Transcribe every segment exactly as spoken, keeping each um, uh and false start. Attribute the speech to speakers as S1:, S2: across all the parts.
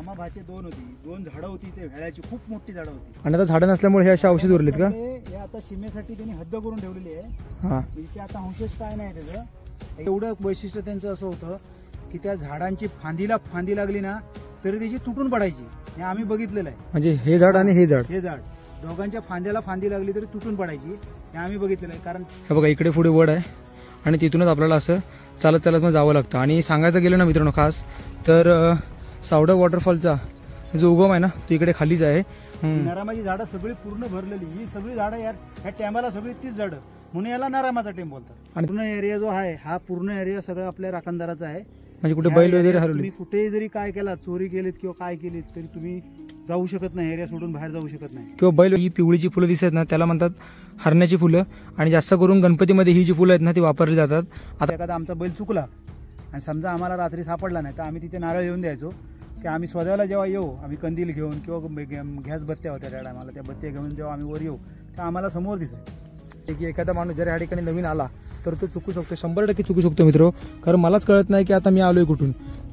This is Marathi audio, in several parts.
S1: मामा भाचे दोन होती, दोन झाडं होती ते भेळ्याची, खूप मोठी झाडं होती.
S2: आणि आता झाडं नसल्यामुळे हे अशा औषध उरलेत का?
S1: हे आता सीमेसाठी त्यांनी हद्द करून ठेवलेली आहे.
S2: हां,
S1: इथे आता अंशेष काय नाही त्याचं. एवढं वैशिष्ट्य त्यांचं असं होतं की त्या झाडांची फांदीला फांदी लागली ना तरी त्याची तुटून पडायची. हे आम्ही बघितलेलं आहे.
S2: म्हणजे हे झाड आणि हे झाड
S1: हे झाड दोघांच्या फांद्याला फांदी लागली तरी तुटून पडायची. हे आम्ही बघितलेलं आहे. कारण
S2: हे बघा इकडे पुढे वड आहे आणि तिथूनच आपल्याला असं चालत चालत मग जावं लागतं. आणि सांगायचं गेलं ना मित्रांनो खास तर सावडा वॉटरफॉलचा जो उगम आहे ना तो इकडे खालीच आहे.
S1: नारामाची झाडं सगळी पूर्ण भरलेली. ही सगळी झाडं यार ह्या टेंबाला सगळी तीच झाडं म्हणून याला नारामाचा टेंब बोलतात. आणि पूर्ण एरिया जो आहे हा पूर्ण एरिया सगळं आपल्या राखणदाराचा आहे.
S2: म्हणजे कुठे बैल वगैरे हरवले,
S1: तुम्ही कुठेही जरी काय केला, चोरी केलीत किंवा काय केलीत तरी तुम्ही जाऊ शकत नाही, एरिया सोडून बाहेर जाऊ शकत नाही.
S2: किंवा बैल ही पिवळीची फुलं दिसत ना त्याला म्हणतात हरण्याची फुलं. आणि जास्त करून गणपतीमध्ये ही जी फुलं आहेत ना ती वापरली जातात. आता
S1: एखादा आमचा बैल चुकला आणि समजा आम्हाला रात्री सापडला नाही तर आम्ही तिथे नारळ येऊन द्यायचो की आम्ही स्वतःला जेव्हा येऊ, आम्ही कंदील घेऊन किंवा गॅस बत्त्या होत्या त्या टायमाला, त्या बत्त्या घेऊन जेव्हा आम्ही वर येऊ तेव्हा आम्हाला समोर दिसायचं की एखादा माणूस जर या ठिकाणी नवीन आला तर तो चुकू शकतो, शंभर टक्के चुकू शकतो मित्र. कारण मलाच कळत नाही की आता मी आलोय कुठून.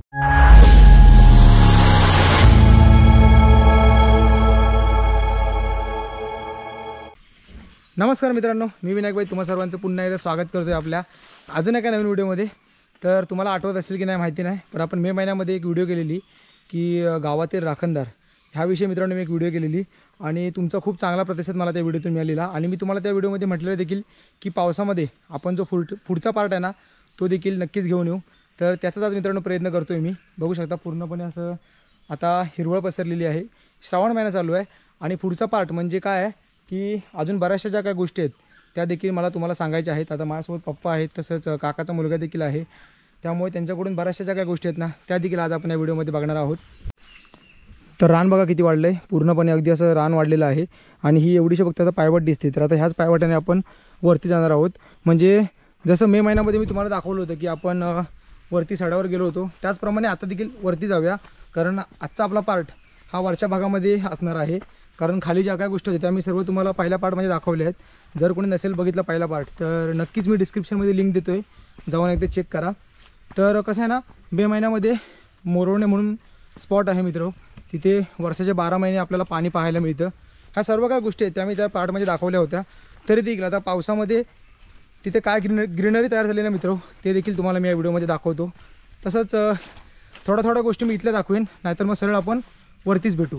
S1: नमस्कार मित्रांनो, मी विनायक भाई तुम्हा सर्वांचं पुन्हा एकदा स्वागत करतोय आपल्या अजून एका नवीन व्हिडिओमध्ये. तर तुम्हाला आठवत असेल की नाही माहिती नाही, पण आपण मे महिन्यामध्ये एक व्हिडिओ केलेली की गावातील राखणदार ह्याविषयी मित्रांनो मी एक व्हिडिओ केलेली आणि तुमचा खूप चांगला प्रतिसाद मला त्या व्हिडिओतून मिळालेला. आणि मी तुम्हाला त्या व्हिडिओमध्ये म्हटलेलं देखील की पावसामध्ये आपण जो पुढ पुढचा पार्ट आहे ना तो देखील नक्कीच घेऊन येऊ. तर त्याचाच आज मित्रांनो प्रयत्न करतोय मी. बघू शकता पूर्णपणे असं आता हिरवळ पसरलेली आहे. श्रावण महिना चालू आहे आणि पुढचा पार्ट म्हणजे काय आहे की अजून बऱ्याचशा ज्या काही गोष्टी आहेत त्या देखील मला तुम्हाला सांगायच्या आहेत. आता माझ्यासोबत पप्पा आहेत, तसंच काकाचा मुलगा देखील आहे, त्यामुळे त्यांच्याकडून बऱ्याचशा ज्या काही गोष्टी आहेत ना त्या देखील आज आपण या व्हिडिओमध्ये बघणार आहोत. तर रान बघा किती वाढलं आहे, पूर्णपणे अगदी असं रान वाढलेलं आहे. आणि ही एवढीशी फक्त आता पायवाट दिसते. तर आता ह्याच पायवाटाने आपण वरती जाणार आहोत. म्हणजे जसं मे महिन्यामध्ये मी तुम्हाला दाखवलं होतं की आपण वरती सड्यावर गेलो होतो, त्याचप्रमाणे आता देखील वरती जाऊया. कारण आजचा आपला पार्ट हा वरच्या भागामध्ये असणार आहे. कारण खाली ज्या काय गोष्टी होत्या त्या मी सर्व तुम्हाला पहिल्या पार्टमध्ये दाखवल्या आहेत. जर कोणी नसेल बघितला पहिला पार्ट तर नक्कीच मी डिस्क्रिप्शनमध्ये लिंक देतो आहे, जाऊन एकदा चेक करा. तर कसं आहे ना, मे महिन्यामध्ये मोरवणे म्हणून स्पॉट आहे मित्र, तिथे वर्षाचे बारा महिने आपल्याला पाणी पाहायला मिळतं. ह्या सर्व काय गोष्टी आहेत त्या मी त्या पार्टमध्ये दाखवल्या होत्या. तरी देखील आता पावसामध्ये तिथे काय ग्रीन ग्रीनरी तयार झाली ना मित्र ते देखील तुम्हाला मी या व्हिडिओमध्ये दाखवतो. तसंच थोड्या थोड्या गोष्टी मी इथल्या दाखवेन, नाहीतर मग सरळ आपण वरतीच भेटू.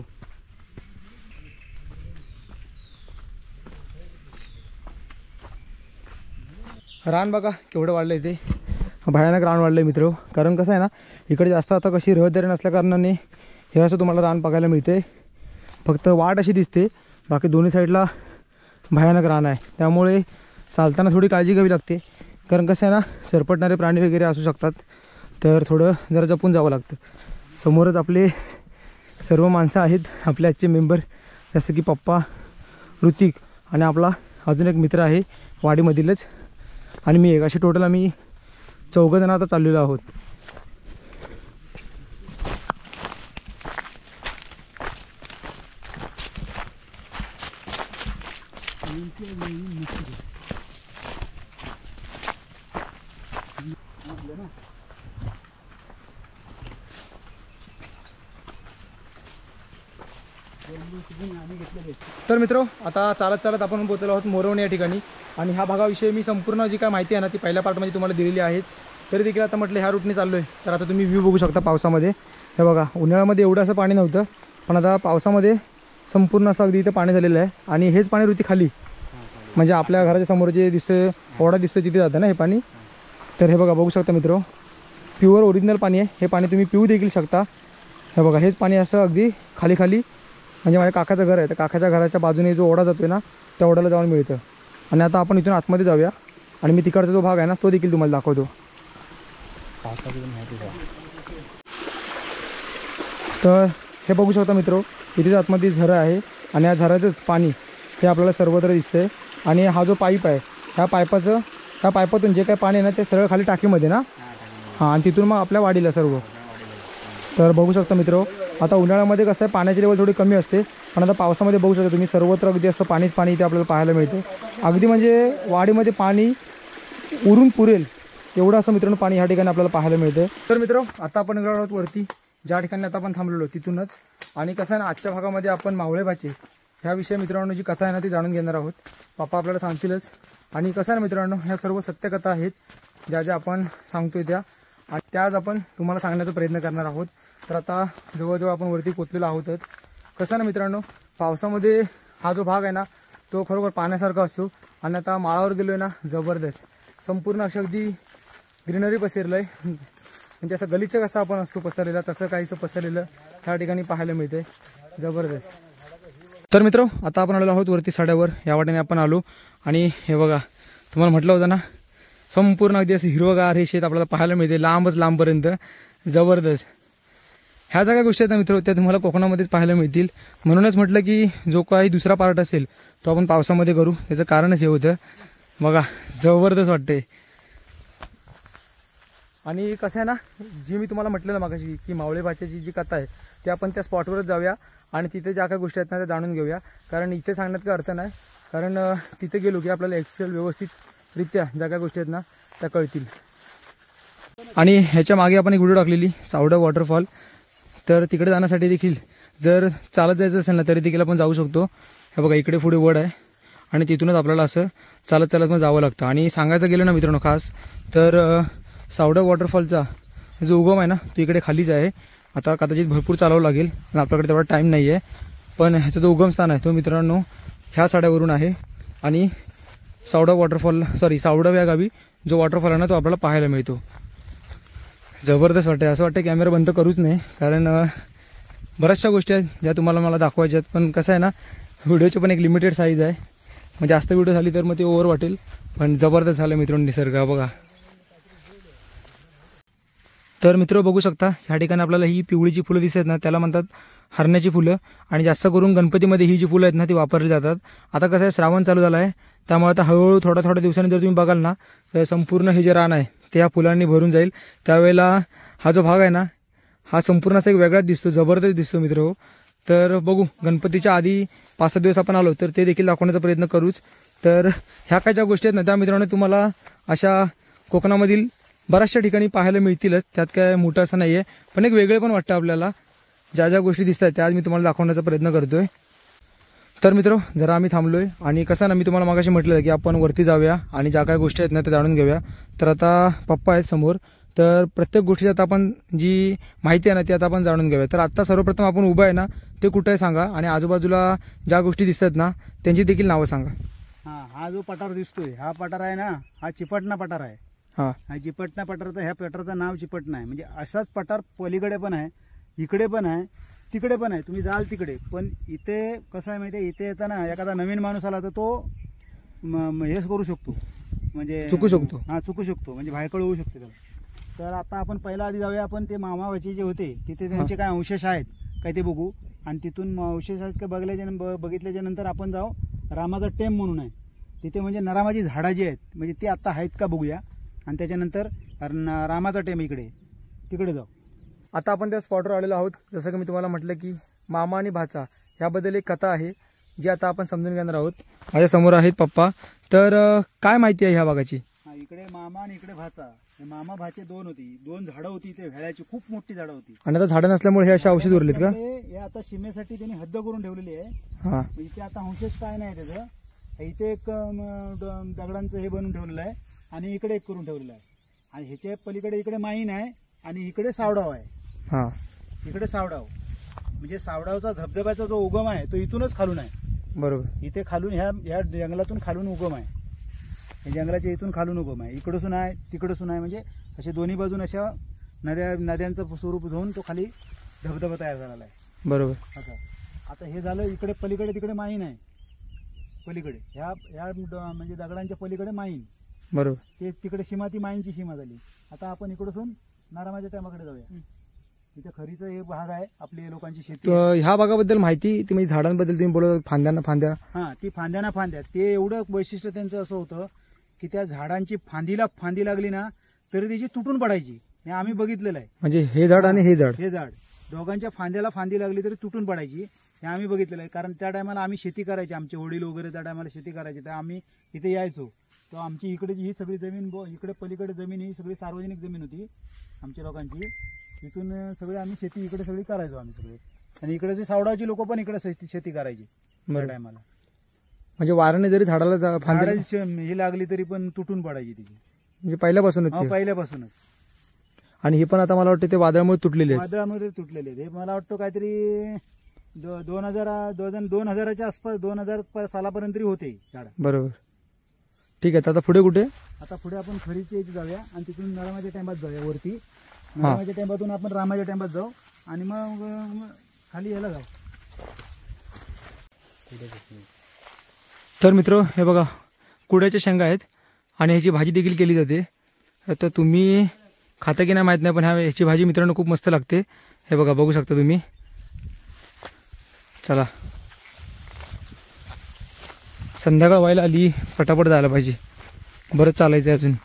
S1: रान बघा केवढं वाढलं आहे, ते भयानक रान वाढलं आहे मित्र. कारण कसं आहे ना, इकडे जास्त आता कशी रहदारी नसल्या कारणाने हे असं तुम्हाला रान बघायला मिळते. फक्त वाट अशी दिसते, बाकी दोन्ही साईडला भयानक रान आहे. त्यामुळे चालताना थोडी काळजी घ्यावी लागते. कारण कसं आहे ना, सरपटणारे प्राणी वगैरे असू शकतात, तर थोडं जरा जपून जावं लागतं. समोरच आपले सर्व माणसं आहेत, आपले आजचे मेंबर, जसं की पप्पा, ऋतिक आणि आपला अजून एक मित्र आहे वाडीमधीलच, आणि मी एक, असे टोटल आम्ही चौघं जण आता चाललेलो आहोत. तर मित्र आता चालत चालत आपण पोहोचलो आहोत मोरवणे या ठिकाणी. आणि ह्या भागाविषयी मी संपूर्ण जी काय माहिती आहे ना ती पहिल्या पार्टमध्ये तुम्हाला दिलेली आहेच. तरी देखील आता म्हटलं ह्या रूटने चाललो आहे. तर आता तुम्ही व्ह्यू बघू शकता पावसामध्ये. हे बघा, उन्हाळ्यामध्ये एवढं असं पाणी नव्हतं, पण आता पावसामध्ये संपूर्ण असं अगदी इथं पाणी झालेलं आहे. आणि हेच पाणी ऋती खाली, म्हणजे आपल्या घराच्या समोर जे दिसतोय ओढा दिसतोय तिथे जातं ना हे पाणी. तर हे बघा, बघू शकता मित्र, प्युअर ओरिजिनल पाणी आहे. हे पाणी तुम्ही पिऊ देखील शकता. हे बघा, हेच पाणी असं अगदी खाली खाली, म्हणजे माझ्या काकाचं घर आहे, तर काकाच्या घराच्या बाजूने जो ओढा जातोय ना त्या ओढ्याला जाऊन मिळतं. आणि आता आपण इथून आतमध्ये जाऊया आणि मी तिकडचा जो भाग आहे ना तो देखील तुम्हाला दाखवतो. तर हे बघू शकता मित्र, इथेच आतमध्ये झरा आहे आणि या झऱ्याचंच पाणी हे आपल्याला सर्वत्र दिसतंय. आणि हा जो पाईप आहे ह्या पाईपाचं ह्या पाईपातून जे काही पाणी आहे ना ते सरळ खाली टाकीमध्ये ना, हां, आणि तिथून मग आपल्या वाडीला सर्व. तर बघू शकता मित्र, आता उन्हाळ्यामध्ये कसं आहे पाण्याची लेवल थोडी कमी असते, पण आता पावसामध्ये बघू शकता तुम्ही सर्वत्र अगदी असं पाणीच पाणी इथे आपल्याला पाहायला मिळते. अगदी म्हणजे वाडीमध्ये पाणी उरून पुरेल एवढं असं मित्रांनो पाणी ह्या ठिकाणी आपल्याला पाहायला मिळतं. तर मित्र आता आपण निघालो आहोत वरती. ज्या ठिकाणी आता आपण थांबलेलो तिथूनच. आणि कसं आहे ना, आजच्या भागामध्ये आपण मावळे भाचे ह्या विषयी मित्रांनो जी कथा आहे ना ती जाणून घेणार आहोत. पप्पा आपल्याला सांगतीलच. आणि कसं आहे ना मित्रांनो, ह्या सर्व सत्यकथा आहेत ज्या ज्या आपण सांगतोय त्या, आणि त्याच आपण तुम्हाला सांगण्याचा प्रयत्न करणार आहोत. तर आता जवळजवळ आपण वरती पोचलेलो आहोतच. कसं ना मित्रांनो, पावसामध्ये हा जो भाग आहे ना तो खरोखर पाण्यासारखा असतो. आणि आता माळावर गेलो आहे ना, जबरदस्त संपूर्ण अशा अगदी ग्रीनरी पसरलं आहे. म्हणजे असं गलिच्छ कसा आपण असतो पसरलेला, तसं काहीसं पसरलेलं त्या ठिकाणी पाहायला मिळते. जबरदस्त. तर मित्र, आता आपण आलेलो आहोत वरती साड्यावर. या वाटेने आपण आलो आणि हे बघा, तुम्हाला म्हटलं होतं ना संपूर्ण अगदी असं हिरवगार हे शेत आपल्याला पाहायला मिळते लांबच लांबपर्यंत. जबरदस्त. ह्या सगळ्या गोष्टी आहेत ना मित्र, त्या तुम्हाला कोकणामध्येच पाहायला मिळतील. म्हणूनच म्हटलं की जो काही दुसरा पार्ट असेल तो आपण पावसामध्ये करू. त्याचं कारणच हे होतं. बघा जबरदस्त वाटते. आणि कसं आहे ना, जी मी तुम्हाला म्हटलं ना मागाशी की मावळे भाच्याची जी कथा आहे ती आपण त्या स्पॉटवरच जाऊया आणि तिथे ज्या काही गोष्टी आहेत ना त्या जाणून घेऊया. कारण इथे सांगण्यात काही अर्थ नाही. कारण तिथे गेलो की आपल्याला एक्सेल व्यवस्थितरित्या ज्या काही गोष्टी आहेत ना त्या कळतील. आणि ह्याच्या मागे आपण एक व्हिडिओ टाकलेली सावडा वॉटरफॉल. तर तिकडे जाण्यासाठी देखील जर चालत जायचं असेल ना तरी देखील आपण जाऊ शकतो. हे बघा इकडे पुढे वड आहे आणि तिथूनच आपल्याला असं चालत चालत मग जावं लागतं. आणि सांगायचं गेलं ना मित्रांनो खास तर सावडा वॉटरफॉलचा जो उगम आहे ना तो इकडे खालीच आहे. आता कदाचित भरपूर चालावं लागेल आणि आपल्याकडे तेवढा टाईम नाही आहे. पण ह्याचा जो उगमस्थान आहे तो मित्रांनो ह्या साड्यावरून आहे. आणि सावडा वॉटरफॉल सॉरी सावडा या गावी जो वॉटरफॉल आहे ना तो आपल्याला पाहायला मिळतो. जबरदस्त वाटते. असं वाटतं कॅमेरा बंद करूच नाही, कारण बऱ्याचशा गोष्टी आहेत ज्या तुम्हाला मला दाखवायच्या आहेत. पण कसं आहे ना, व्हिडिओची पण एक लिमिटेड साईज आहे. मग जास्त व्हिडिओ झाली तर मग ते ओव्हर वाटेल. पण जबरदस्त झालं मित्रांनो निसर्ग बघा. तर मित्र बघू शकता ह्या ठिकाणी आपल्याला ही पिवळी जी फुलं दिसत आहेत ना त्याला म्हणतात हरण्याची फुलं. आणि जास्त करून गणपतीमध्ये ही जी फुलं आहेत ना ती वापरली जातात. आता कसं आहे, श्रावण चालू झाला आहे त्यामुळे आता हळूहळू थोड्या थोड्या दिवसांनी जर तुम्ही बघाल ना तर संपूर्ण हे जे रान आहे ते ह्या फुलांनी भरून जाईल. त्यावेळेला हा जो भाग आहे ना हा संपूर्ण असा एक वेगळाच दिसतो. जबरदस्त दिसतो मित्र हो. तर बघू, गणपतीच्या आधी पाच सात दिवस आपण आलो तर ते देखील दाखवण्याचा प्रयत्न करूच. तर ह्या काय ज्या गोष्टी आहेत ना त्या मित्रांनो तुम्हाला अशा कोकणामधील बऱ्याचशा ठिकाणी पाहायला मिळतीलच. त्यात काय मोठं असं नाही आहे, पण एक वेगळे पण वाटतं आपल्याला. ज्या ज्या गोष्टी दिसत आहेत त्या आज मी तुम्हाला दाखवण्याचा प्रयत्न करतोय. तर मित्र जरा आम्ही थांबलोय आणि कसं ना मी तुम्हाला मागाशी म्हटलं की आपण वरती जाऊया आणि ज्या काही गोष्टी आहेत ना त्या जाणून घेऊया. तर आता पप्पा आहेत समोर, तर प्रत्येक गोष्टीची आता आपण जी माहिती आहे ना ती आता आपण जाणून घेऊया. तर आता सर्वप्रथम आपण उभं आहे ना ते कुठं आहे सांगा, आणि आजूबाजूला ज्या गोष्टी दिसतात ना त्यांची देखील नावं सांगा.
S3: हा हा जो पठार दिसतोय हा पठार आहे ना, हा चिपटणा पठार आहे.
S1: हां
S3: हा चिपटणा पठाराचं ह्या पठाराचं नाव चिपटणा आहे. म्हणजे असाच पठार पलीकडे पण आहे, इकडे पण आहे, तिकडे पण आहे. तुम्ही जाल तिकडे. पण इथे कसं आहे माहिती आहे, इथे येताना एखादा नवीन माणूस आला तर तो म- म- हेच करू शकतो, म्हणजे
S1: चुकू शकतो.
S3: हा चुकू शकतो, म्हणजे भायकळ होऊ शकते त्याला. तर आता आपण पहिला आधी जाऊया. आपण ते मामावाची जे होते तिथे त्यांचे काय अवशेष आहेत काय ते बघू. आणि तिथून अवशेष आहेत काय बघल्याच्या ब- बघितल्याच्या नंतर आपण जाऊ रामाचा टेम म्हणून आहे तिथे. म्हणजे नरामाची झाडं जी आहेत म्हणजे ती आता आहेत का बघूया. आणि त्याच्यानंतर न- रामाचा टेम इकडे तिकडे जाऊ.
S1: आता आपण त्या स्पॉटवर आलेलो आहोत. जसं की मी तुम्हाला म्हटलं की मामा आणि भाचा ह्याबद्दल एक कथा आहे जी आता आपण समजून घेणार आहोत. माझ्या समोर आहेत पप्पा. तर अं, काय माहिती आहे ह्या भागाची?
S3: हा इकडे मामा आणि इकडे भाचा. हे मामा भाचे दोन होती दोन झाडं होती इथे भेळ्याची, खूप मोठी झाडं होती.
S1: आणि आता झाडं नसल्यामुळे हे असे औषध उरलेत का?
S3: हे आता सीमेसाठी त्यांनी हद्द करून ठेवलेली आहे.
S1: हां
S3: इथे आता अंशेष काय नाही त्याचं. इथे एक अं, द- दगडांचं हे बनवून ठेवलेलं आहे आणि इकडे एक करून ठेवलेलं आहे. आणि ह्याच्या पलीकडे इकडे माईन आहे आणि इकडे सावडाव आहे.
S1: हां
S3: इकडे सावडाव म्हणजे सावडावचा धबधब्याचा जो उगम आहे तो इथूनच खालून आहे.
S1: बरोबर.
S3: इथे खालून ह्या ह्या जंगलातून खालून उगम आहे. हे जंगलाच्या इथून खालून उगम आहे. इकडसून आहे तिकडसून आहे, म्हणजे असे दोन्ही बाजून अशा नद्या नद्यांचं स्वरूप घेऊन तो खाली धबधबा तयार झालेला आहे.
S1: बरोबर.
S3: असं आता हे झालं. इकडे पलीकडे तिकडे माईन आहे. पलीकडे ह्या ह्या ड- म्हणजे दगडांच्या पलीकडे माईन.
S1: बरोबर.
S3: ते तिकडे सीमा ती माईनची सीमा झाली. आता आपण इकडसून नारामाच्या टायमाकडे जाऊया. तिथे खरीचं हे भाग आहे, आपली लोकांची शेती आहे.
S1: तर ह्या भागाबद्दल माहिती तुम्ही झाडांबद्दल तुम्ही बोलत फांद्यांना फांद्या.
S3: हा ती फांद्याना फांद्या. ते एवढं वैशिष्ट्य त्यांचं असं होतं की त्या झाडांची फांदीला फांदी लागली ना तरी त्याची तुटून पडायची. हे आम्ही बघितलेलं आहे.
S1: म्हणजे हे झाड आणि हे झाड
S3: हे झाड दोघांच्या फांद्याला फांदी लागली तरी तुटून पडायची. हे आम्ही बघितलेलं आहे. कारण त्या टायमाला आम्ही शेती करायची, आमचे वडील वगैरे त्या टायमाला शेती करायची, तर आम्ही इथे यायचो. तर आमची इकडे ही सगळी जमीन ब- इकडे पलीकडे जमीन ही सगळी सार्वजनिक जमीन होती आमच्या लोकांची. इथून अं, सगळे आम्ही शेती इकडे सगळी करायचो आम्ही सगळे. आणि इकडे सावडाची लोक पण इकडे शेती शेती करायची
S1: बरं.
S3: टायमाला.
S1: म्हणजे वाऱ्याने जरी झाडाला जा- फांदी
S3: झाडाची हे लागली तरी पण तुटून पडायची तिची.
S1: म्हणजे पहिल्यापासूनच
S3: हा
S1: ते.
S3: पहिल्यापासूनच.
S1: आणि हे पण आता मला वाटतं ते वादळामुळे तुटलेले आहेत.
S3: वादळामध्ये तुटलेले आहेत. हे मला वाटतं काहीतरी दो- दोन हजार दोन दोन हजाराच्या आसपास दोन हजार प- सालापर्यंत तरी होते झाड.
S1: बरोबर. ठीक आहे, तर आता पुढे कुठे?
S3: आता पुढे आपण खरीच्या इथे जाऊया आणि तिथून नरमाच्या टेंबात जाऊया वरती. नरमाच्या टेंबातून आपण रामाच्या टेंबात जाऊ आणि मग मग खाली यायला जाऊ.
S1: तर मित्र हे बघा कुड्याच्या शेंगा आहेत आणि ह्याची भाजी देखील केली जाते. तर तुम्ही खाता की नाही माहीत नाही, पण ह्या ह्याची भाजी मित्रांनो खूप मस्त लागते. हे बघा बघू शकता तुम्ही. चला संध्याकाळ व्हायला आली, फटाफट जायला पाहिजे, बरंच चालायचं आहे अजून.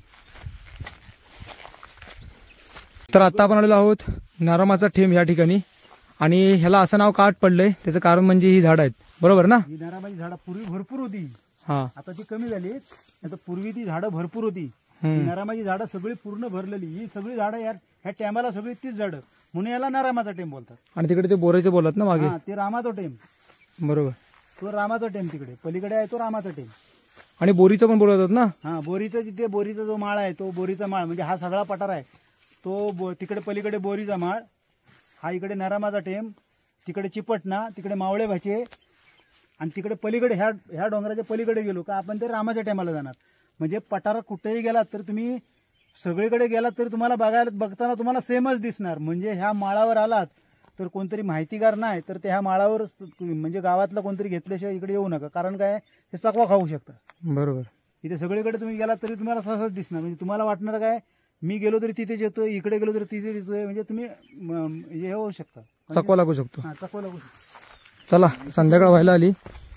S1: तर आत्ता आपण आलेलो आहोत नारामाचा ठेम या ठिकाणी. आणि ह्याला असं नाव का पडलंय त्याचं कारण म्हणजे ही झाडं आहेत, बरोबर ना?
S3: ही नारळाची झाडं पूर्वी भरपूर होती,
S1: हां
S3: आता ती कमी झाली. आता पूर्वी ती झाडं भरपूर होती.
S1: हम्म.
S3: नारामाची झाडं सगळी पूर्ण भरलेली. ही सगळी झाडं यार ह्या टेंबाला सगळी तीच झाडं, म्हणून याला नारामाचा टेम बोलतात.
S1: आणि तिकडे ते बोराचे बोलत ना मागे.
S3: हा, ते रामाचा टेम.
S1: बरोबर.
S3: तो रामाचा टेम तिकडे पलीकडे आहे, तो रामाचा टेम.
S1: आणि बोरीचं पण बोलतात ना.
S3: हा, बोरीचा जिथे बोरीचा जो माळ आहे तो बोरीचा माळ म्हणजे हा सगळा पठार आहे तो बो, तिकडे पलीकडे बोरीचा माळ, हा इकडे नरामाचा टेम, तिकडे चिपटणा, तिकडे मावळे भाचे, आणि तिकडे पलीकडे ह्या ह्या डोंगराच्या पलीकडे गेलो का आपण ते रामाच्या टेमाला जाणार. म्हणजे पठारात कुठेही गेलात तर तुम्ही सगळीकडे गेलात तर तुम्हाला बघायला बघताना तुम्हाला सेमच दिसणार. म्हणजे ह्या माळावर आलात तर कोणतरी माहितीगार नाही तर ते ह्या माळावर म्हणजे गावातला कोणतरी घेतल्याशिवाय इकडे येऊ नका, कारण काय हे चकवा खाऊ शकता.
S1: बरोबर.
S3: इथे सगळीकडे तुम्ही गेलात तरी तुम्हाला सहज दिसणार. म्हणजे तुम्हाला वाटणार काय मी गेलो तरी तिथेच येतोय, इकडे गेलो तरी तिथे येतोय, म्हणजे तुम्ही म, हे होऊ शकता,
S1: चकवा लागू शकतो.
S3: हा चकवा लागू शकता.
S1: चला संध्याकाळ व्हायला आली.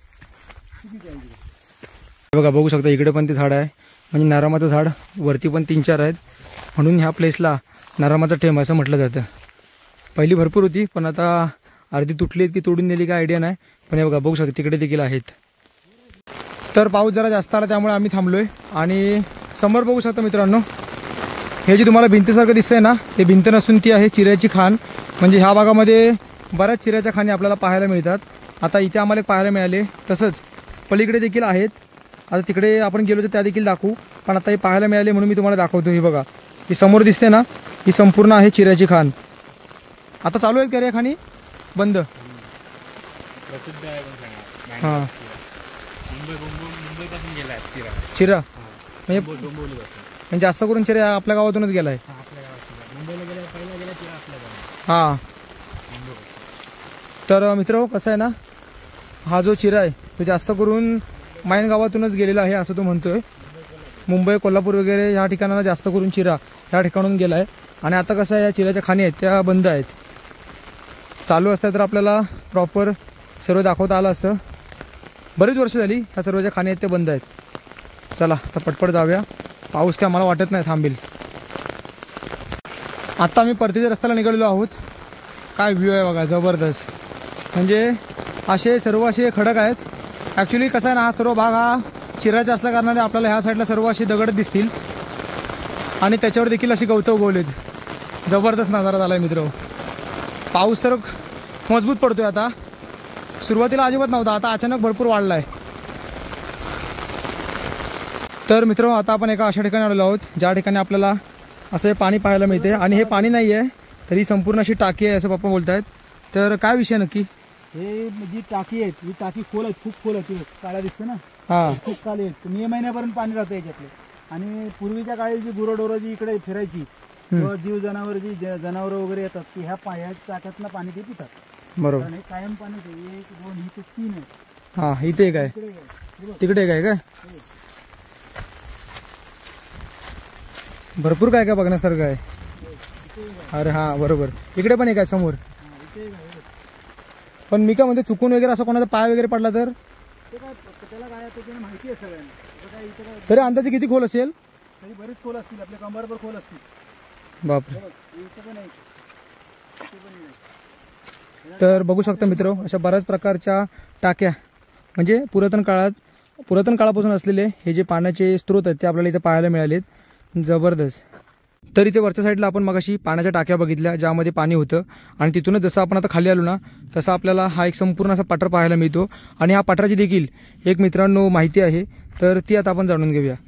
S1: बघा बघू शकता इकडे पण ते झाड आहे, म्हणजे नारामाचं झाड वरती पण तीन चार आहेत, म्हणून ह्या प्लेसला नारामाचा ठेम असं म्हटलं जातं. पहिली भरपूर होती पण आता अर्धी तुटली आहेत की तोडून नेली काय आयडिया नाही, पण हे बघा बघू शकता तिकडे देखील आहेत. तर पाऊस जरा जास्त आला त्यामुळे आम्ही थांबलोय. आणि समोर बघू शकता मित्रांनो हे जे तुम्हाला भिंतीसारखं दिसतंय ना, ते भिंत नसून ती आहे चिऱ्याची खाण. म्हणजे ह्या भागामध्ये बऱ्याच चिऱ्याच्या खाणी आपल्याला पाहायला मिळतात. आता इथे आम्हाला एक पाहायला मिळाले, तसंच पलीकडे देखील आहेत. आता तिकडे आपण गेलो तर त्या देखील दाखवू, पण आता हे पाहायला मिळाले म्हणून मी तुम्हाला दाखवतो. ही बघा ही समोर दिसते ना, ही संपूर्ण आहे चिऱ्याची खाण. आता चालू आहेत का रे खाणी? बंद. हां चिरा म्हणजे म्हणजे जास्त करून चिरा आपल्या गावातूनच गेला आहे. हां तर मित्र कसं आहे ना, हा जो चिरा आहे तो जास्त करून मायन गावातूनच गेलेला आहे असं तो म्हणतोय. मुंबई कोल्हापूर वगैरे ह्या ठिकाणाला जास्त करून चिरा ह्या ठिकाणून गेला आहे. आणि आता कसं आहे या चिऱ्याच्या खाणी आहेत त्या बंद आहेत. चालू असतात तर आपल्याला प्रॉपर सर्व दाखवता आलं असतं. बरीच वर्ष झाली ह्या सर्वच्या खाणी आहेत त्या बंद आहेत. चला आता पटपट जाऊया, पाऊस काय मला वाटत नाही थांबेल. आत्ता आम्ही परतीच्या रस्त्याला निघालेलो आहोत. काय व्ह्यू आहे बघा जबरदस्त. म्हणजे असे सर्व असे खडक आहेत. ॲक्च्युली कसं आहे ना, हा सर्व भाग हा चिराचा असल्या कारणाने आपल्याला ह्या साईडला सर्व असे दगड दिसतील आणि त्याच्यावर देखील अशी गवतं उगवलेत. जबरदस्त नजारा झाला आहे मित्र. पाऊस तर मजबूत पडतोय आता, सुरुवातीला अजिबात नव्हता, आता अचानक भरपूर वाढला आहे. तर मित्र आता आपण एका अशा ठिकाणी आलेलो आहोत ज्या ठिकाणी आपल्याला असं हे पाणी पाहायला मिळते. आणि हे पाणी नाही आहे तर ही संपूर्ण अशी टाकी आहे असं पप्पा बोलत आहेत. तर काय विषय नक्की?
S3: हे जी टाकी आहेत ही टाकी खोल आहेत, खूप खोल आहेत. काळ्या दिसते ना,
S1: हां
S3: खूप काळी आहेत. मे महिन्यापर्यंत पाणी राहतं याच्यातले. आणि पूर्वीच्या काळी जी गुरंढोरं जी इकडे फिरायची किंवा जीव जनावर जी जनावरं वगैरे येतात ती ह्या पाया टाक्यातनं पाणी ते पितात.
S1: बरोबर.
S3: आणि कायम पाणी ते एक दोन ही ते तीन आहेत.
S1: हां इथे एक आहे,
S3: इकडे आहे.
S1: तिकडे एक आहे काय? भरपूर काय काय बघण्यासारखं आहे. अरे हां बरोबर, इकडे पण एक आहे समोर. पण मी काय म्हणते चुकून वगैरे असं कोणाचा पाय वगैरे पडला तर
S3: ते काय त्याला काय त्याची माहिती आहे सगळ्यांना. त्याचं काय इथं काय
S1: तरी अंदाजे किती खोल असेल?
S3: तरी बरेच खोल असतील, आपल्या कंबरभर खोल असतील.
S1: बापरे.
S3: इथं पण आहे, इथं पण आहे.
S1: तर बघू शकता मित्र अशा बऱ्याच प्रकारच्या टाक्या म्हणजे पुरातन काळात पुरातन काळापासून असलेले हे जे पाण्याचे स्रोत आहेत ते आपल्याला इथे पाहायला मिळालेत. जबरदस्त.
S2: तर इथे वरच्या साईडला आपण मगाशी पाण्याच्या टाक्या बघितल्या ज्यामध्ये पाणी होतं आणि तिथूनच जसं आपण आता खाली आलो ना तसा आपल्याला हा एक संपूर्ण असा पठार पाहायला मिळतो आणि हा पठाराची देखील एक मित्रांनो माहिती आहे तर ती आता आपण जाणून घेऊया.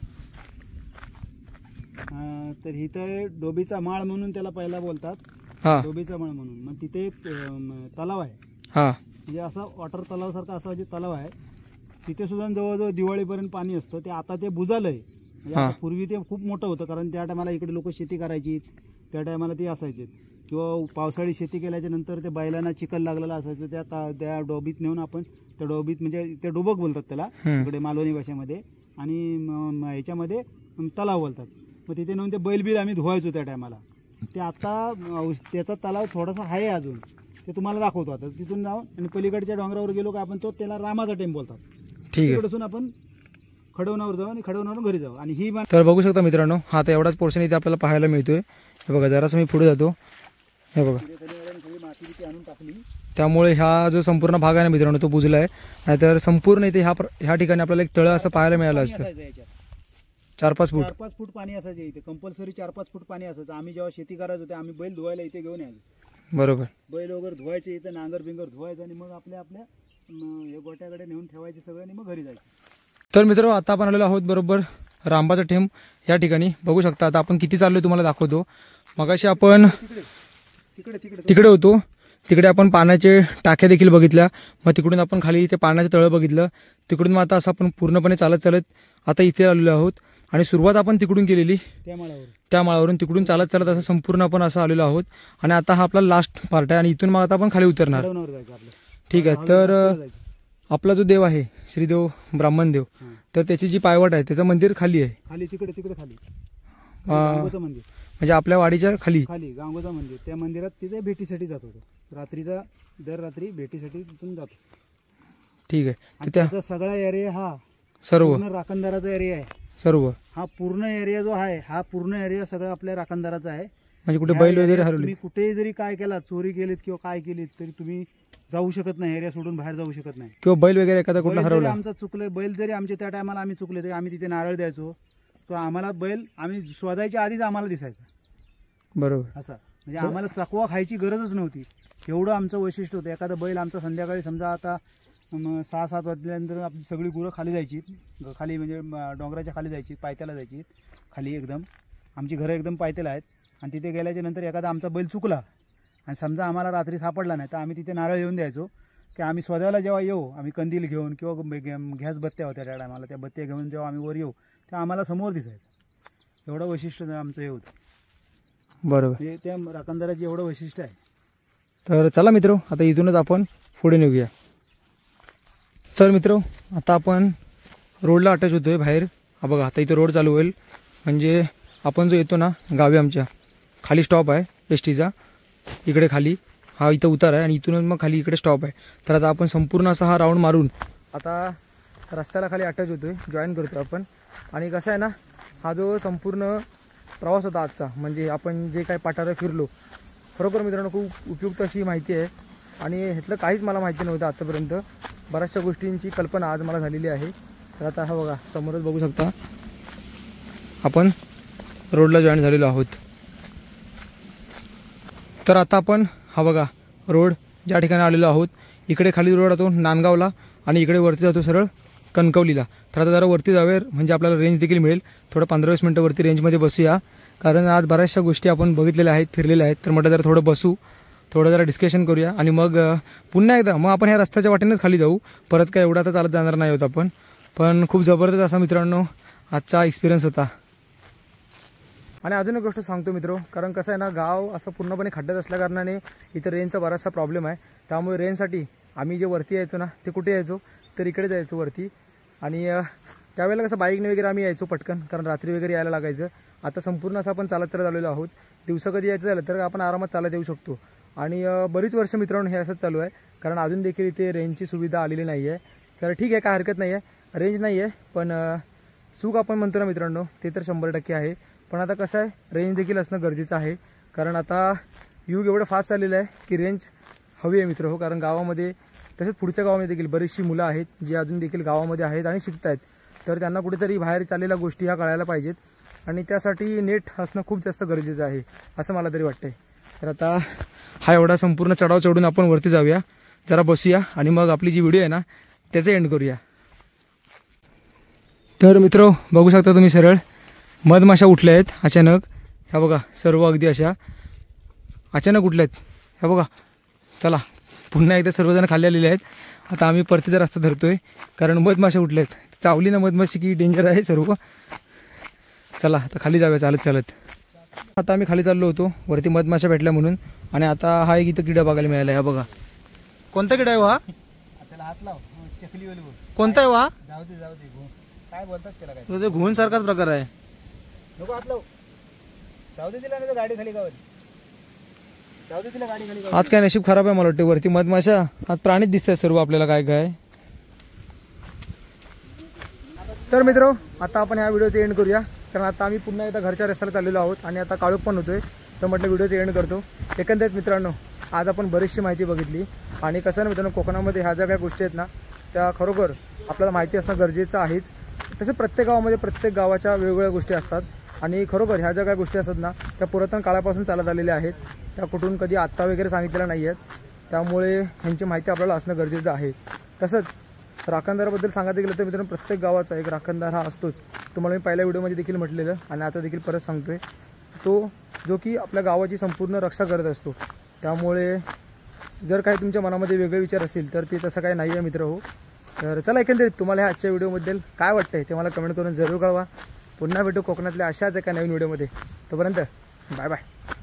S3: अं, तर इथं डोबीचा माळ म्हणून त्याला पहिला बोलतात.
S2: हां
S3: डोबीचा माळ म्हणून. मग तिथे एक अं, तलाव आहे,
S2: हां
S3: म्हणजे असा वॉटर तलावसारखा असा जे तलाव आहे तिथे सुद्धा जवळजवळ दिवाळीपर्यंत पाणी असतं. ते आता ते बुजालंय. म्हणजे
S2: हा.
S3: आता पूर्वी ते खूप मोठं होतं कारण त्या टायमाला इकडे लोक शेती करायची, त्या टायमाला ते असायचे किंवा पावसाळी शेती केल्याच्या नंतर ते बैलांना चिखल लागलेला असायचं त्या ता- त्या डोबीत नेऊन आपण त्या डोबीत म्हणजे ते डोबक बोलतात त्याला
S2: हम्म.
S3: इकडे मालवणी भाषेमध्ये आणि म- म- ह्याच्यामध्ये तलाव बोलतात. मग तिथे नेऊन ते बैलबील आम्ही धुवायचो त्या टायमाला. ते आता अं, त्याचा तलाव थोडासा आहे अजून, ते तुम्हाला दाखवतो. आता तिथून जाऊन आणि पलीकडच्या डोंगरावर गेलो का आपण तो त्याला रामाचा टेम बोलतात.
S2: ठीक आहे.
S3: तिकडसून आपण खडवणावर जाऊ आणि खडवणावरून घरी जाऊ. आणि ही
S2: तर बघू शकता मित्रांनो हा आता एवढाच पोर्शन इथे आपल्याला पाहायला मिळतोय. हे बघा जरासं मी पुढे जातो. हे बघा
S3: सगळी माती बिती आणून टाकली.
S2: त्यामुळे हा जो संपूर्ण भाग आहे ना मित्रांनो तो बुजला आहे. नाहीतर संपूर्ण इथे ह्या प्र- ह्या ठिकाणी आपल्याला एक तळं असं पाहायला मिळालं
S3: पाणी
S2: असतं
S3: असायचं याच्यात.
S2: चार पाच फूट.
S3: चार पाच फूट पाणी असायचं इथे, कंपल्सरी चार पाच फूट पाणी असायचं. आम्ही जेव्हा शेती करायचो ते आम्ही बैल धुवायला इथे घेऊन यायचो.
S2: बरोबर.
S3: बैल वगैरे धुवायचे इथं, नांगर बिंगर धुवायचं आणि मग आपल्या आपल्या अं, हे गोट्याकडे नेऊन ठेवायचे सगळं आणि मग घरी जायचं.
S2: तर मित्रांनो आता आपण आलेलो आहोत बरोबर रामबाचा ठेम या ठिकाणी. बघू शकता आता आपण किती चाललोय तुम्हाला दाखवतो. मगाशी आपण
S3: तिकडे तिकडे तिकडे
S2: तिकडे होतो, तिकडे आपण पाण्याचे टाक्या देखील बघितल्या. मग तिकडून आपण खाली इथे पाण्याचं तळं बघितलं. तिकडून मग आता असं आपण पूर्णपणे चालत चालत आता इथे आलेलो आहोत. आणि सुरुवात आपण तिकडून केलेली
S3: त्या माळावर.
S2: त्या माळावरून तिकडून चालत चालत असं संपूर्ण आपण असं आलेलो आहोत. आणि आता हा आपला लास्ट पार्ट आहे आणि इथून मग आता आपण खाली उतरणार.
S3: खडवणावर जायचं आपलं.
S2: ठीक आहे. तर आपला जो देव आहे श्रीदेव ब्राह्मणदेव
S3: हां.
S2: तर त्याची जी पायवाट आहे त्याचं मंदिर खाली आहे.
S3: खाली तिकडे तिकडे खाली
S2: अं,
S3: गांगोचं मंदिर
S2: म्हणजे आपल्या वाडीच्या खाली.
S3: खाली गांगोचं मंदिर. त्या मंदिरात तिथे भेटीसाठी जात होतो रात्रीचा, दर रात्री भेटीसाठी तिथून जातो.
S2: ठीक आहे. तर
S3: आणि
S2: त्या
S3: त्याचा सगळा एरिया हा
S2: सर्व
S3: पूर्ण राखणदाराचा एरिया आहे.
S2: सर्व
S3: हा पूर्ण एरिया जो आहे हा पूर्ण एरिया सगळा आपल्या राखणदाराचा आहे.
S2: म्हणजे कुठे
S3: ह्या
S2: बैल वगैरे
S3: एरियात
S2: हरवले
S3: तुम्ही कुठेही जरी काय केला, चोरी केलीत किंवा काय केलीत तरी तुम्ही जाऊ शकत नाही, एरिया सोडून बाहेर जाऊ शकत नाही.
S2: किंवा बैल वगैरे एखादा कुठला
S3: बैल जरी
S2: हरवला
S3: आमचा चुकले, बैल जरी आमचे त्या टायमाला आम्ही चुकले तरी आम्ही तिथे नारळ द्यायचो. तो आम्हाला बैल आम्ही शोधायच्या आधीच आम्हाला दिसायचा
S2: बरोबर.
S3: असा. म्हणजे आम्हाला चकवा खायची गरजच नव्हती. एवढं आमचं वैशिष्ट्य होतं. एखादा बैल आमचा संध्याकाळी समजा आता म, सहा सात वाजल्यानंतर आपली सगळी गुरं खाली जायची, खाली म्हणजे म, डोंगराच्या खाली जायची, पायथ्याला जायची खाली एकदम. आमची घरं एकदम पायथ्याला आहेत. आणि तिथे गेल्याच्या नंतर एखादा आमचा बैल चुकला आणि समजा आम्हाला रात्री सापडला नाही तर आम्ही तिथे नारळ येऊन द्यायचो की आम्ही स्वतःला जेव्हा येऊ आम्ही कंदील घेऊन किंवा गॅस बत्त्या होत्या त्या टायमाला, त्या बत्त्या घेऊन जेव्हा आम्ही वर येऊ तेव्हा आम्हाला समोर दिसायचं. एवढं वैशिष्ट्य आमचं हे होतं.
S2: बरोबर.
S3: म्हणजे त्या राखणदाराची एवढं वैशिष्ट्य आहे.
S2: तर चला मित्र आता इथूनच आपण पुढे निघूया. तर मित्र आता आपण रोडला अटॅच होतोय बाहेर. हा बघा आता इथं रोड चालू होईल. म्हणजे आपण जो येतो ना गावी आमच्या खाली स्टॉप आहे एस टीचा, इकडे खाली हा इथं उतार आहे आणि इथूनच मग खाली इकडे स्टॉप आहे. तर आता आपण संपूर्ण असा हा राऊंड मारून आता रस्त्याला खाली अटॅच होतोय, जॉईन करतो आपण. आणि कसं आहे ना हा जो संपूर्ण प्रवास होता आजचा, म्हणजे आपण जे काही पाठारं फिरलो, खरोखर मित्रांनो खूप उपयुक्त अशी माहिती आहे. आणि ह्यातलं काहीच मला माहिती नव्हतं आतापर्यंत. बऱ्याचशा गोष्टींची कल्पना आज मला झालेली आहे. तर आता हा बघा समोरच बघू शकता आपण रोडला जॉईन झालेलो आहोत. तर आता आपण हा बघा रोड ज्या ठिकाणी आलेलो आहोत, इकडे खाली रोड जातो नांदगावला आणि इकडे वरती जातो सरळ कणकवलीला. तर आता जरा वरती जाऊया म्हणजे आपल्याला रेंज देखील मिळेल. थोडं पंधरा वीस मिनटं वरती रेंजमध्ये बसूया, कारण आज बऱ्याचशा गोष्टी आपण बघितलेल्या आहेत, फिरलेल्या आहेत. तर म्हटलं जरा थोडं बसू, थोडं जरा डिस्कशन करूया आणि मग पुन्हा एकदा मग आपण ह्या रस्त्याच्या वाटेनेच खाली जाऊ. परत काय एवढा तर चालत जाणार नाही होत आपण. पण खूप जबरदस्त असा मित्रांनो आजचा एक्सपिरियन्स होता. आणि अजून एक गोष्ट सांगतो मित्रो, कारण कसं आहे ना गाव असं पूर्णपणे खड्ड्यात असल्याकारणाने इथं रेंजचा बराचसा प्रॉब्लेम आहे. त्यामुळे रेंजसाठी आम्ही जे वरती यायचो ना ते कुठे यायचो तर इकडे जायचो वरती. आणि त्यावेळेला कसं बाईकने वगैरे आम्ही यायचो पटकन, कारण रात्री वगैरे यायला लागायचं. आता संपूर्ण असं आपण चालत चालत आलेलो आहोत. दिवसा कधी यायचं झालं तर आपण आरामात चालत येऊ शकतो. आणि बरीच वर्ष मित्रांनो हे असंच चालू आहे, कारण अजून देखील इथे रेंजची सुविधा आलेली नाही आहे. तर ठीक आहे, काय हरकत नाही आहे, रेंज नाही आहे पण सुख आपण म्हणतो ना मित्रांनो ते तर शंभर टक्के आहे. पण आता कसं आहे रेंज देखील असणं गरजेचं आहे, कारण आता युग एवढं फास्ट चाललेलं आहे की रेंज हवी आहे मित्र हो. कारण गावामध्ये तसेच पुढच्या गावामध्ये देखील बरीचशी मुलं आहेत जी अजून देखील गावामध्ये आहेत आणि शिकत आहेत. तर त्यांना कुठेतरी बाहेर चाललेल्या गोष्टी ह्या कळायला पाहिजेत.
S1: आणि त्यासाठी नेट असणं खूप जास्त गरजेचं आहे असं मला तरी वाटतंय. तर आता हा एवढा संपूर्ण चढाव चढून आपण वरती जाऊया, जरा बसूया आणि मग आपली जी व्हिडिओ आहे ना त्याचं एंड करूया. तर मित्र बघू शकता तुम्ही, सरळ मधमाशा उठल्या आहेत अचानक. ह्या बघा सर्व अगदी अशा अचानक उठल्या आहेत. ह्या बघा. चला पुन्हा एकदा सर्वजण खाली आलेले आहेत. आता आम्ही परतीचा रस्ता धरतोय कारण मधमाशा उठल्या आहेत. चावली ना मधमाशी की डेंजर आहे सर्व. चला आता खाली जाऊया चालत चालत. आता आम्ही खाली चाललो होतो, वरती मधमाशा भेटल्या म्हणून. आणि आता हा एक इथं किडा बघायला मिळाला. ह्या बघा. कोणता किडा आहे हा?
S3: त्याला हात लाव. चकली वाली बघ.
S1: कोणता आहे हा?
S3: जाऊ दे जाऊ दे. काय बोलतात त्याला काय?
S1: तो घुण सारखाच प्रकार आहे.
S3: नको हात लाव. जाऊ दे तिला, नाही तर गाडी खाली गावत. जाऊ दे तिला, गाडी खाली गावत.
S1: आज काय नशीब खराब आहे मला वाटते. वरती मधमाशा आज प्राणीच दिसतात सर्व आपल्याला काय काय. तर मित्र आता आपण ह्या व्हिडिओचं एंड करूया, कारण आता आम्ही पुन्हा एकदा घरच्या रस्त्याला चाललेलो आहोत आणि आता काळोख पण होतोय. तर म्हटलं व्हिडिओचं एंड करतो. एकंदरीत मित्रांनो आज आपण बरीचशी माहिती बघितली. आणि कसं ना मित्रांनो, कोकणामध्ये ह्या ज्या काही गोष्टी आहेत ना त्या खरोखर आपल्याला माहिती असणं गरजेचं आहेच. तसं प्रत्येक गावामध्ये प्रत्येक गावाच्या वेगवेगळ्या गोष्टी असतात. आणि खरोखर ह्या ज्या काही गोष्टी असतात ना त्या पुरातन काळापासून चालत आलेल्या आहेत. त्या कुठून कधी आत्ता वगैरे सांगितलेल्या नाही आहेत. त्यामुळे ह्यांची माहिती आपल्याला असणं गरजेचं आहे. तसंच राखणदाराबद्दल सांगायचं गेलं तर मित्रांनो प्रत्येक गावाचा एक राखणदार हा असतोच. तुम्हाला मी पहिल्या व्हिडिओमध्ये देखील म्हटलेलं आणि आता देखील परत सांगतोय, तो जो की आपल्या गावाची संपूर्ण रक्षा करत असतो. त्यामुळे जर काही तुमच्या मनामध्ये वेगळे विचार असतील तर ते तसं काही नाही आहे मित्र हो. तर चला एकंदरीत तुम्हाला ह्या आजच्या व्हिडिओबद्दल काय वाटतंय ते मला कमेंट करून जरूर कळवा. पुन्हा भेटू कोकणातल्या अशाच एका नवीन व्हिडिओमध्ये. तोपर्यंत बाय बाय.